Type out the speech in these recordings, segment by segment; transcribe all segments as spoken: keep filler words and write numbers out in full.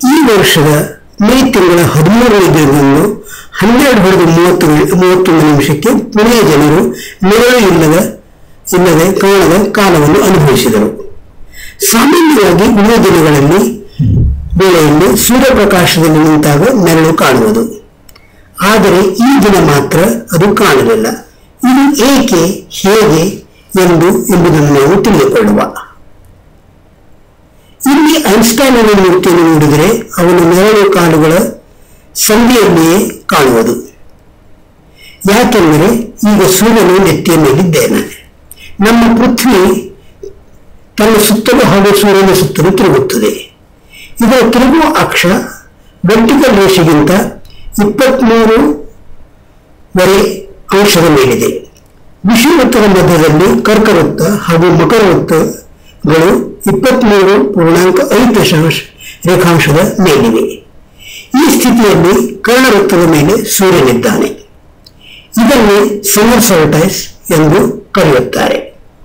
ಈ ವರ್ಷದ ಮೇ ತಿಂಗಳ ಹದಿಮೂರನೇ ದಿನದಂದು ಹನ್ನೆರಡು ಹೊಡೆದು ಮೂವತ್ತು ಮೂವತ್ತೊಂದು ನಿಮಿಷಕ್ಕೆ ಪುಣೆಯ ಜನರು ನೆರಳು ಇಲ್ಲದ ಇಲ್ಲದೆ ಕಾಣದ ಕಾಲವನ್ನು ಅನುಭವಿಸಿದರು. ಸಾಮಾನ್ಯವಾಗಿ ಉಳಿದ ದಿನಗಳಲ್ಲಿ ವೇಳೆಯಲ್ಲಿ ಸೂರ್ಯಪ್ರಕಾಶದಲ್ಲಿ ನಿಂತಾಗ ನೆರಳು ಕಾಣುವುದು. ಆದರೆ ಈ ದಿನ ಮಾತ್ರ ಅದು ಕಾಣಲಿಲ್ಲ. ಇದು ಏಕೆ, ಹೇಗೆ ಎಂದು ಎಂಬುದನ್ನು ನಾವು ತಿಳಿದುಕೊಳ್ಳುವ. ಇಲ್ಲಿ ಐನ್ಸ್ಟೈನ್ ಮೂರ್ತಿಯನ್ನು ನೋಡಿದರೆ ಅವನ ನೆರಳು ಕಾಲುಗಳ ಸಂಧಿಯಲ್ಲಿಯೇ ಕಾಣುವುದು. ಯಾಕೆಂದರೆ ಈಗ ಸೂರ್ಯನು ನೆತ್ತಿಯ ಮೇಲಿದ್ದೇನೆ. ನಮ್ಮ ಪೃಥ್ವಿ ತನ್ನ ಸುತ್ತಲೂ ಹಾಗೂ ಸೂರ್ಯನ ಸುತ್ತಲೂ ತಿರುಗುತ್ತದೆ. ಇದರ ತಿರುಗುವ ಅಕ್ಷ ವರ್ಟಿಕಲ್ ರೇಷೆಗಿಂತ ಇಪ್ಪತ್ಮೂರುವರೆ ಅಂಶದ ಮೇಲಿದೆ. ವಿಷುವೃತ್ತದ ಮಧ್ಯದಲ್ಲಿ ಕರ್ಕವೃತ್ತ ಹಾಗೂ ಮಕರವೃತ್ತಗಳು ಇಪ್ಪತ್ಮೂರು ಪೂರ್ಣಾಂಕ ಐದು ದಶಾಂಶ ರೇಖಾಂಶದ ಮೇಲಿವೆ. ಈ ಸ್ಥಿತಿಯಲ್ಲಿ ಕರ್ಣವೃತ್ತದ ಮೇಲೆ ಸೂರ್ಯನಿದ್ದಾನೆ. ಇದನ್ನೇ ಸಮ್ಮರ್ ಸೋಲ್ಸ್ಟೈಸ್ ಎಂದು ಕರೆಯುತ್ತಾರೆ.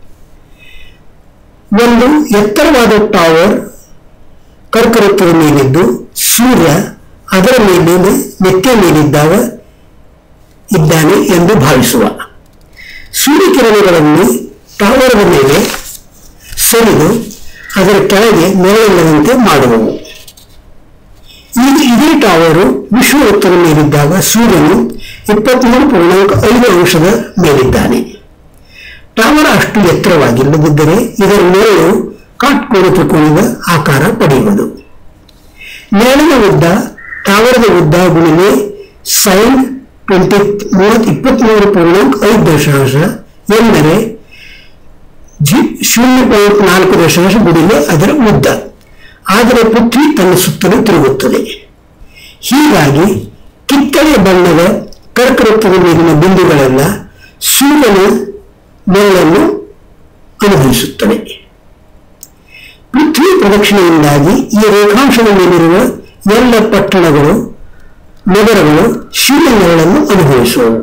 ಒಂದು ಎತ್ತರವಾದ ಟವರ್ ಕರ್ಕವೃತ್ತದ ಮೇಲಿದ್ದು ಸೂರ್ಯ ಅದರ ಮೇಲಿನ ನೆತ್ತಿಯ ಮೇಲಿದ್ದಾಗ ಇದ್ದಾನೆ ಎಂದು ಭಾವಿಸುವ. ಸೂರ್ಯಕಿರಣಗಳನ್ನು ಟವರದ ಮೇಲೆ ಸರಿದು ಅದರ ಕೆಳಗೆ ನೆರಳಿಲ್ಲದಂತೆ ಮಾಡುವವು. ಈಗ ಇದೇ ಟವರು ವಿಶ್ವವೃತ್ತದ ಮೇಲಿದ್ದಾಗ ಸೂರ್ಯನು ಇಪ್ಪತ್ಮೂರು ಪೂರ್ಣಾಂಕ ಐದು ಅಂಶದ ಮೇಲಿದ್ದಾನೆ. ಟವರ್ ಅಷ್ಟು ಎತ್ತರವಾಗಿಲ್ಲದಿದ್ದರೆ ಇದರ ನೆರಳು ಕಾಟ್ಕೋನ ತ್ರಿಕೋನದ ಆಕಾರ ಪಡೆಯುವುದು. ನೆರಳಿನ ಉದ್ದ ಟವರದ ಉದ್ದ ಗುಣಿಲೆ ಸೈನ್ ಟ್ವೆಂಟಿ ಮೂವತ್ ಇಪ್ಪತ್ಮೂರು ಪೂರ್ಣಾಂಕ ಐದು ದಶಾಂಶ ಎಂದರೆ ಜಿ ಶೂನ್ಯ ಪಾಯಿಂಟ್ ನಾಲ್ಕು ದಶಾಂಶ ಗುಣಿಲೆ ಅದರ ಉದ್ದ. ಆದರೆ ಪೃಥ್ವಿ ತನ್ನ ಸುತ್ತಲೂ ತಿರುಗುತ್ತದೆ. ಹೀಗಾಗಿ ಕಿತ್ತಳೆ ಬಣ್ಣದ ಕರ್ಕವೃತ್ತದ ಮೇಲಿನ ಬಿಂದುಗಳೆಲ್ಲ ಸೂರ್ಯನ ನೆರಳನ್ನು ಅನುಭವಿಸುತ್ತವೆ. ಪೃಥ್ವಿ ಪ್ರದಕ್ಷಿಣೆಯಿಂದಾಗಿ ಈ ರೇಖಾಂಶದ ಮೇಲಿರುವ ಎಲ್ಲ ಪಟ್ಟಣಗಳು ನಗರಗಳು ಶೂನ್ಯ ನೆರಳನ್ನು ಅನುಭವಿಸುವವು.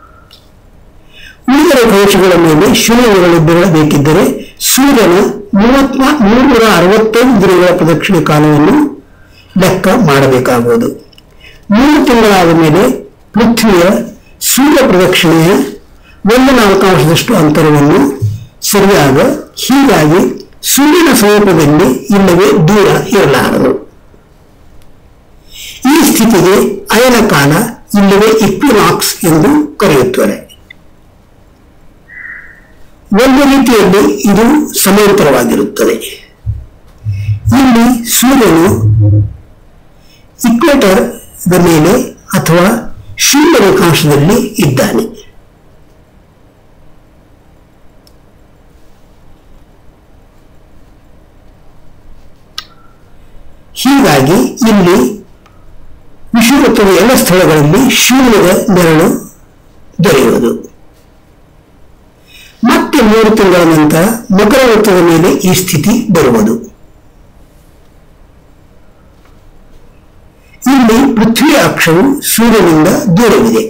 ಉಳಿದ ರೇಖಾಂಶಗಳ ಮೇಲೆ ಶೂನ್ಯ ನೆರಳು ಬೀಳಬೇಕಿದ್ದರೆ ಸೂರ್ಯನ ಮೂವತ್ ಮೂರ್ನೂರ ಅರವತ್ತೈದು ದಿನಗಳ ಪ್ರದಕ್ಷಿಣೆ ಕಾಲವನ್ನು ಲೆಕ್ಕ ಮಾಡಬೇಕಾಗುವುದು. ಮೂರು ತಿಂಗಳಾದ ಮೇಲೆ ಪೃಥ್ವಿಯ ಸೂರ್ಯ ಪ್ರದಕ್ಷಿಣೆಯ ಒಂದು ನಾಲ್ಕಾಂಶದಷ್ಟು ಅಂತರವನ್ನು ಸರಿಯಾದ. ಹೀಗಾಗಿ ಸೂರ್ಯನ ಸಮೀಪದಲ್ಲಿ ಇಲ್ಲವೇ ದೂರ ಇರಲಾರದು. ಈ ಸ್ಥಿತಿಗೆ ಅಯನ ಕಾಲ ಇಲ್ಲವೇ ಇಕ್ವಿನಾಕ್ಸ್ ಎಂದು ಕರೆಯುತ್ತಾರೆ. ಒಂದು ರೀತಿಯಲ್ಲಿ ಇದು ಸಮಾಂತರವಾಗಿರುತ್ತದೆ. ಇಲ್ಲಿ ಸೂರ್ಯನು ಇಕ್ವೇಟರ್ ಮೇಲೆ ಅಥವಾ ಶೂನ್ಯ ರೇಖಾಂಶದಲ್ಲಿ ಇದ್ದಾನೆ. ಹೀಗಾಗಿ ಇಲ್ಲಿ ವಿಷುವೃತ್ತದ ಎಲ್ಲ ಸ್ಥಳಗಳಲ್ಲಿ ಶೂನ್ಯದ ನೆರಳು ದೊರೆಯುವುದು. ಮತ್ತೆ ಮೂರು ತಿಂಗಳ ನಂತರ ಮಕರವೃತ್ತದ ಮೇಲೆ ಈ ಸ್ಥಿತಿ ಬರುವುದು. ಇಲ್ಲಿ ಪೃಥ್ವಿಯ ಅಕ್ಷವು ಸೂರ್ಯನಿಂದ ದೂರವಿದೆ.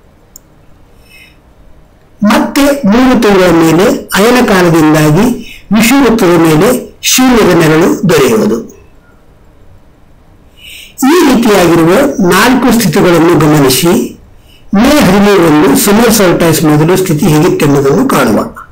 ಮತ್ತೆ ಮೂರು ತಿಂಗಳ ಮೇಲೆ ಅಯನ ಕಾಲದಿಂದಾಗಿ ವಿಷುವೃತ್ತದ ಮೇಲೆ ಶೂನ್ಯದ ನೆರಳು ದೊರೆಯುವುದು. ಈ ರೀತಿಯಾಗಿರುವ ನಾಲ್ಕು ಸ್ಥಿತಿಗಳನ್ನು ಗಮನಿಸಿ ಮೇ ಹದಿಮೂರರಂದು ಸಮ್ಮರ್ ಸೋಲ್ಸ್ಟೈಸ್ ಮೊದಲು ಸ್ಥಿತಿ ಹೇಗಿತ್ತೆಂಬುದನ್ನು ಕಾಣುವ.